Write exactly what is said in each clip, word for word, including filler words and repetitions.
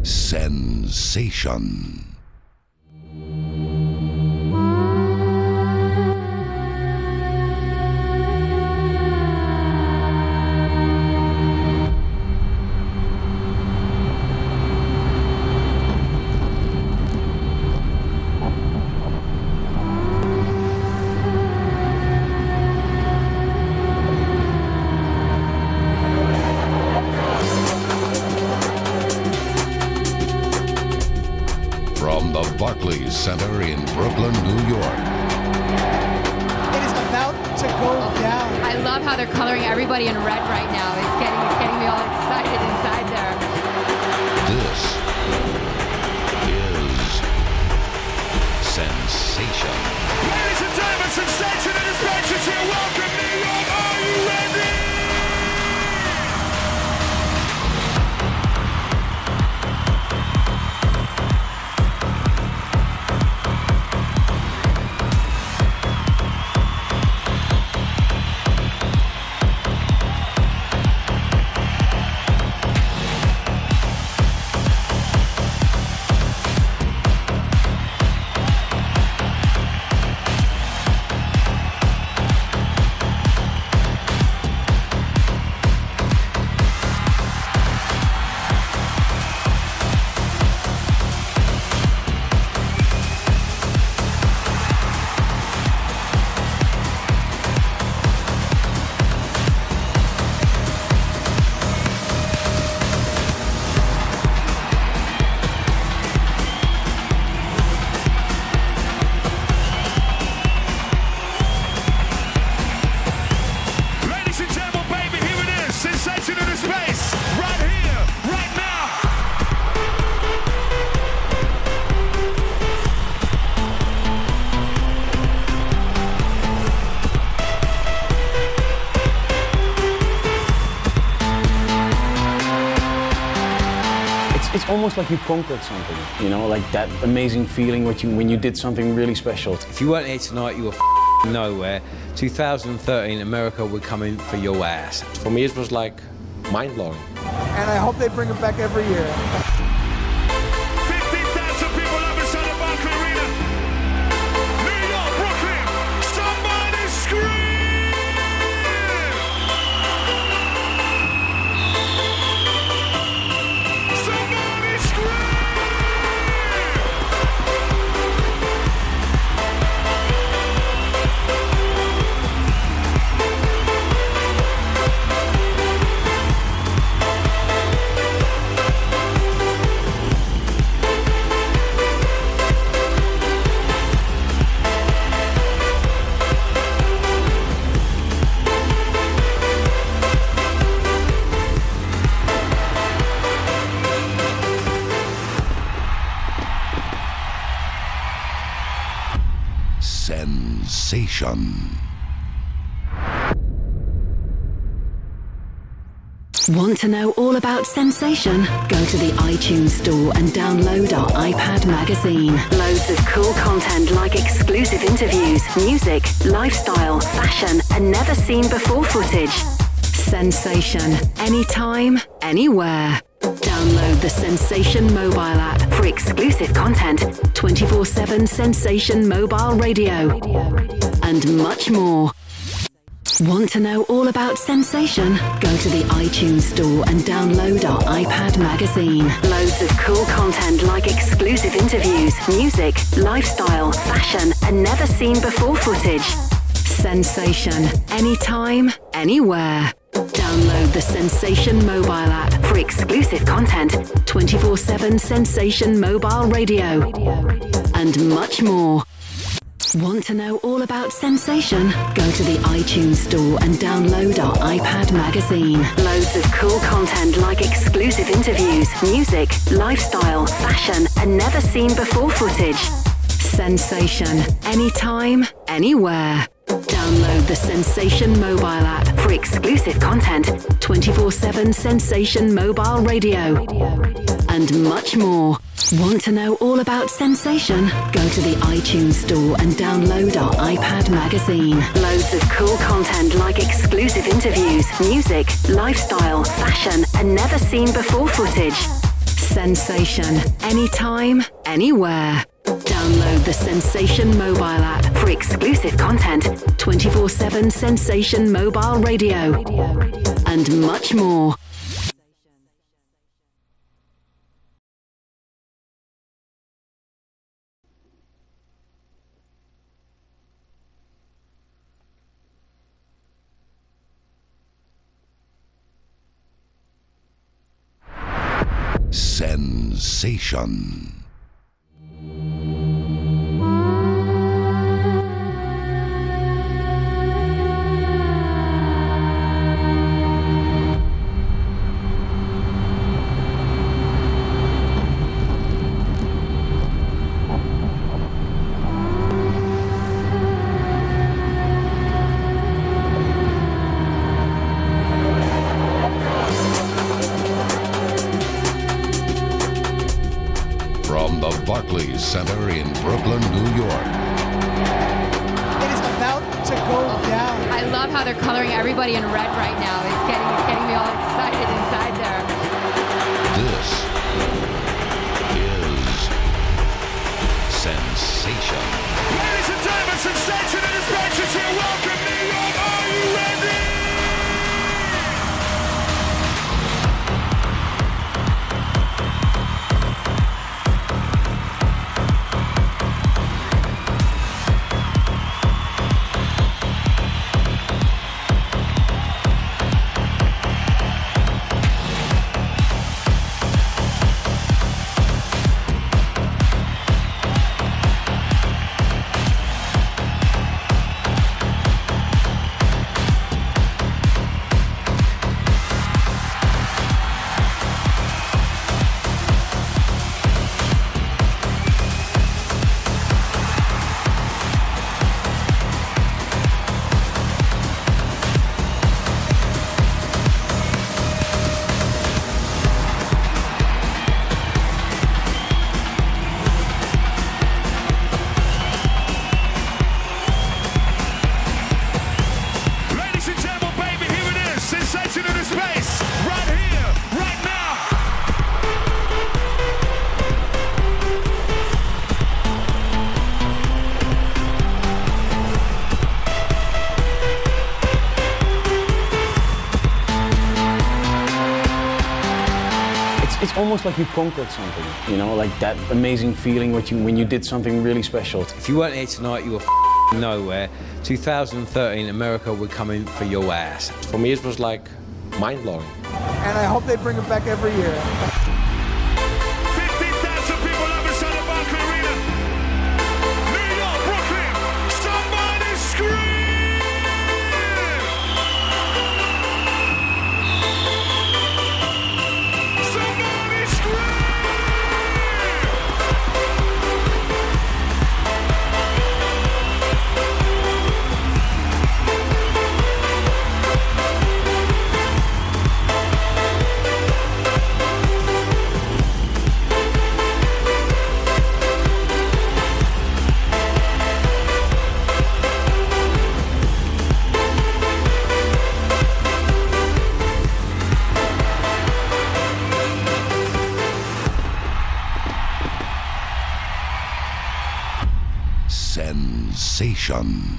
Sensation. Center in Brooklyn, New York. It is about to go down. I love how they're coloring everybody in red right now. It's getting, it's getting me all excited inside there. This is Sensation. Ladies and gentlemen, Sensation and his benches here. Welcome, New York. Are you ready? It's almost like you conquered something, you know, like that amazing feeling when you, when you did something really special. If you weren't here tonight, you were f***ing nowhere. two thousand thirteen, America were coming for your ass. For me, it was like mind-blowing. And I hope they bring it back every year. fifteen thousand people up inside the Barclays Arena. New York, Brooklyn. Somebody scream! Sensation. Want to know all about Sensation? Go to the iTunes store and download our iPad magazine. Loads of cool content like exclusive interviews, music, lifestyle, fashion, and never seen before footage. Sensation. Anytime, anywhere. Download the Sensation mobile app for exclusive content, twenty-four seven Sensation mobile radio, and much more. Want to know all about Sensation? Go to the iTunes store and download our iPad magazine. Loads of cool content like exclusive interviews, music, lifestyle, fashion, and never seen before footage. Sensation. Anytime, anywhere. Download the Sensation mobile app for exclusive content, twenty-four seven Sensation mobile radio, and much more. Want to know all about Sensation? Go to the iTunes store and download our iPad magazine. Loads of cool content like exclusive interviews, music, lifestyle, fashion, and never seen before footage. Sensation. Anytime, anywhere. Download the Sensation mobile app for exclusive content, twenty-four seven Sensation mobile radio, and much more. Want to know all about Sensation? Go to the iTunes store and download our iPad magazine. Loads of cool content like exclusive interviews, music, lifestyle, fashion, and never seen before footage. Sensation. Anytime, anywhere. Download the Sensation mobile app for exclusive content, twenty-four seven Sensation mobile radio, and much more. Sensation. From the Barclays Center in Brooklyn, New York. It is about to go down. I love how they're coloring everybody in red right now. It's getting, it's getting me all excited inside there. This is Sensation. Ladies and gentlemen, Sensation and his Patriots here. Welcome, New York. Are you ready? It's almost like you conquered something, you know, like that amazing feeling when you, when you did something really special. If you weren't here tonight, you were f***ing nowhere. two thousand thirteen, America were coming for your ass. For me, it was like mind-blowing. And I hope they bring it back every year. fifty thousand people up inside the Barclays Arena. New York, Brooklyn. Somebody scream! Somebody scream! Sensation.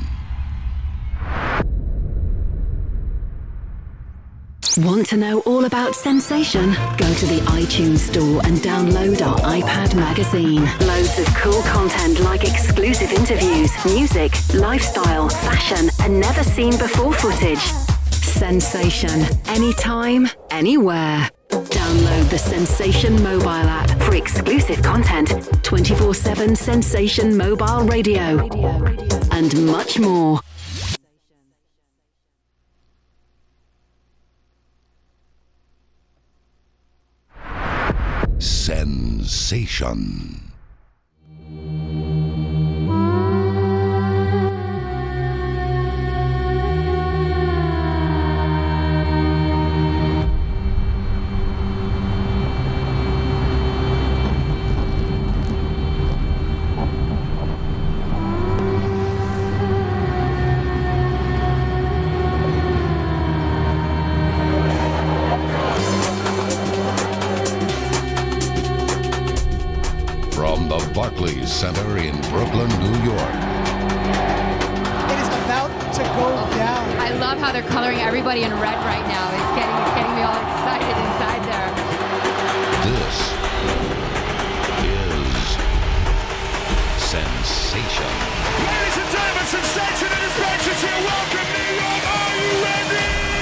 Want to know all about Sensation? Go to the iTunes store and download our iPad magazine. Loads of cool content like exclusive interviews, music, lifestyle, fashion, and never seen before footage. Sensation. Anytime, anywhere. Download the Sensation mobile app for exclusive content, twenty-four seven Sensation mobile radio, and much more. Sensation. Barclays Center in Brooklyn, New York. It is about to go down. I love how they're coloring everybody in red right now. It's getting, it's getting me all excited inside there. This is Sensation. Ladies and gentlemen, Sensation and his benches here. Welcome, New York. Are you ready?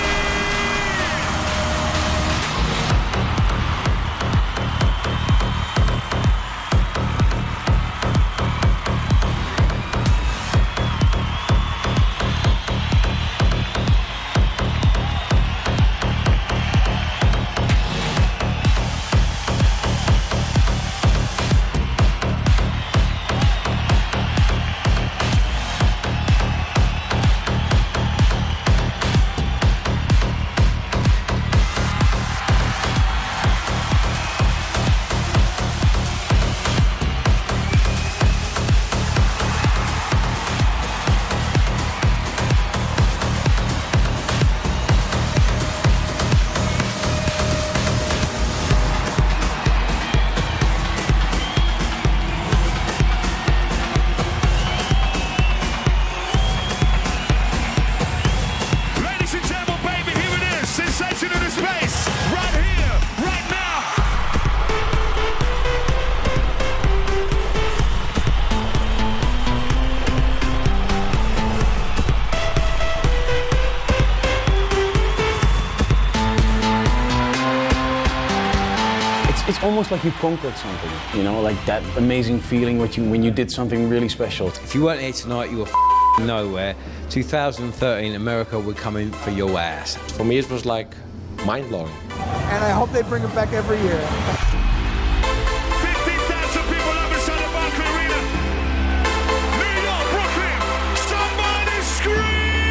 It's almost like you conquered something, you know, like that amazing feeling when you, when you did something really special. If you weren't here tonight, you were f***ing nowhere. two thousand thirteen, America were coming for your ass. For me, it was like mind-blowing. And I hope they bring it back every year. fifteen thousand people up inside the Barclays Arena. New York, Brooklyn. Somebody scream!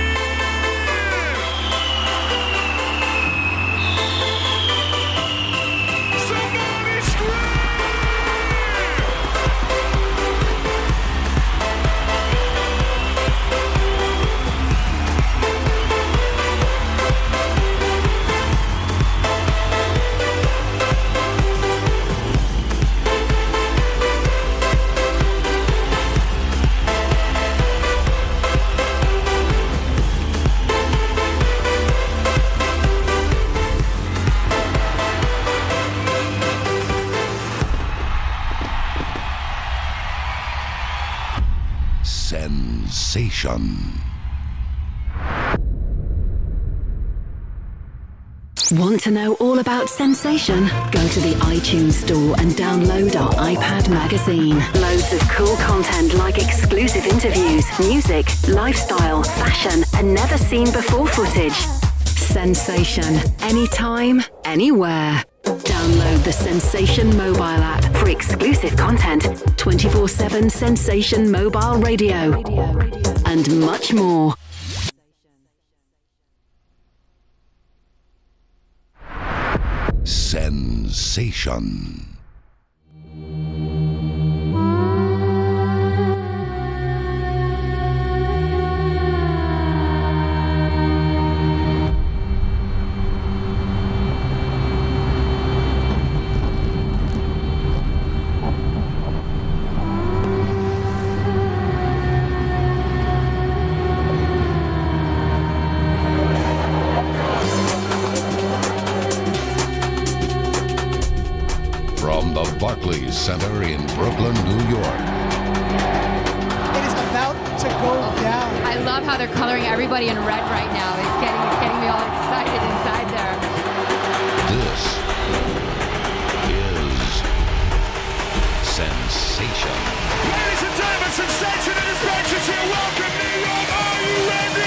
Somebody scream! Sensation. Want to know all about Sensation? Go to the iTunes store and download our iPad magazine. Loads of cool content like exclusive interviews, music, lifestyle, fashion, and never seen before footage. Sensation. Anytime, anywhere. Download the Sensation mobile app for exclusive content, twenty-four seven Sensation mobile radio, and much more. Sensation. From the Barclays Center in Brooklyn, New York. It is about to go down. I love how they're coloring everybody in red right now. It's getting, it's getting me all excited inside there. This is Sensation. Ladies and gentlemen, Sensation and his benches here. Welcome, New York. Are you ready?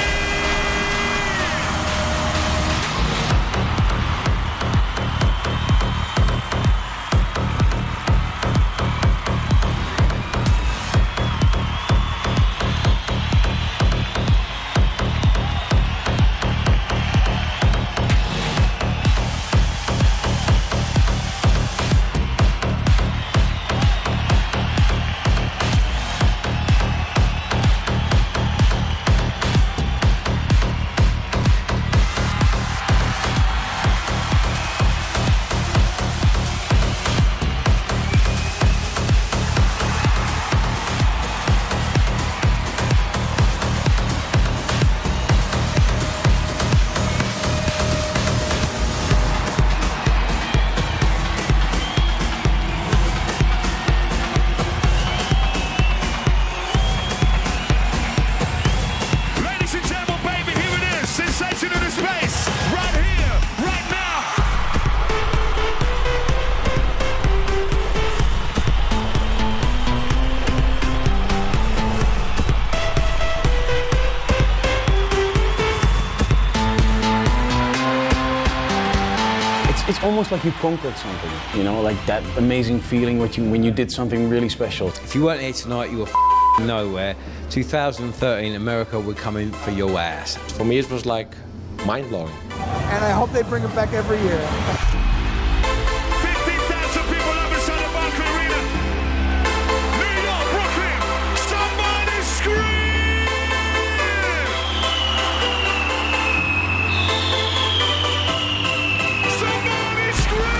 it's almost like you conquered something, you know, like that amazing feeling when you, when you did something really special. If you weren't here tonight, you were f***ing nowhere. two thousand thirteen, America were coming for your ass. For me, it was like mind-blowing. And I hope they bring it back every year. fifteen thousand people outside of Barclays Arena. New York, Brooklyn. Somebody scream! Somebody scream!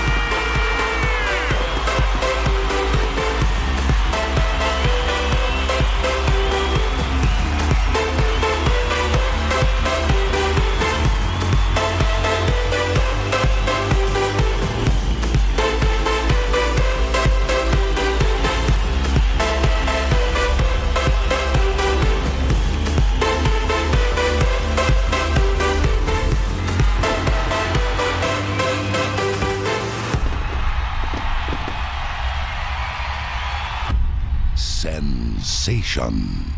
Sensation.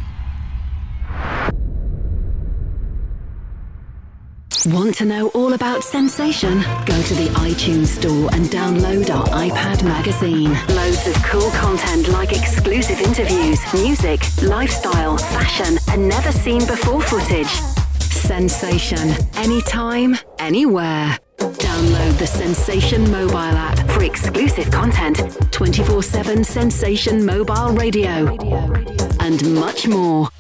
Want to know all about Sensation? Go to the iTunes store and download our iPad magazine. Loads of cool content like exclusive interviews, music, lifestyle, fashion, and never seen before footage. Sensation. Anytime, anywhere. Download the Sensation mobile app for exclusive content, twenty-four seven Sensation mobile radio, and much more.